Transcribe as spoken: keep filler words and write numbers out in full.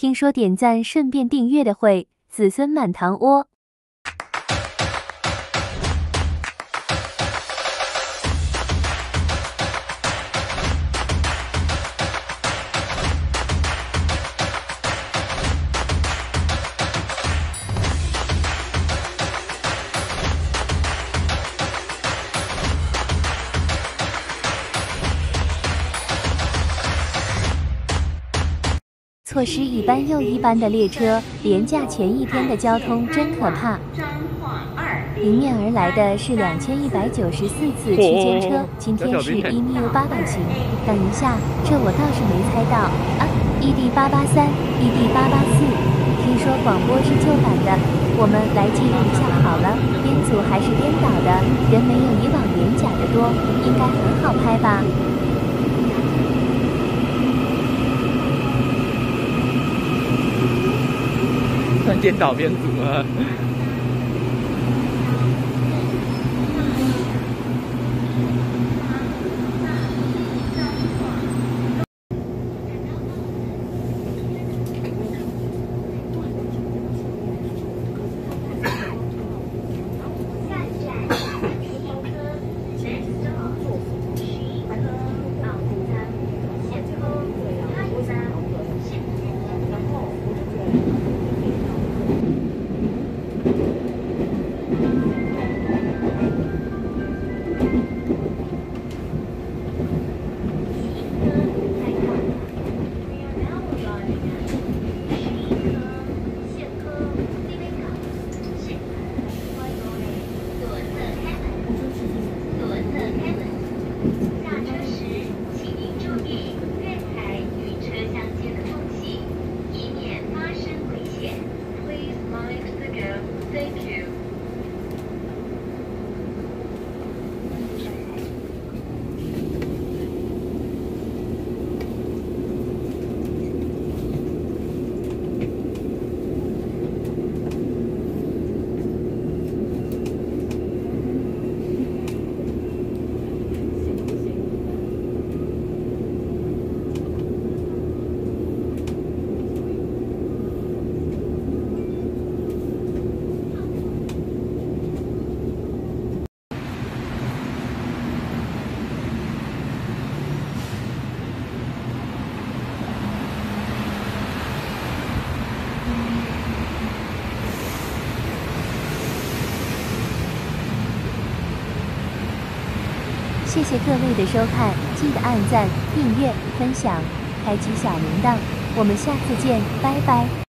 听说点赞顺便订阅的会子孙满堂窝。错失一班又一班的列车，连假前一天的交通真可怕。迎面而来的是两千一百九十四次区间车，今天是 E M U 八百型。等一下，这我倒是没猜到啊 ！E D 八八三 ，E D 八八四，听说广播是旧版的，我们来记录一下好了。编组还是颠倒的，人没有以往连假的多，应该很好拍吧？ 颠倒编组啊！ 谢谢各位的收看，记得按赞、订阅、分享、开启小铃铛，我们下次见，拜拜。